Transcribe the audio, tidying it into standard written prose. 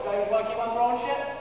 So you want to keep on throwing shit?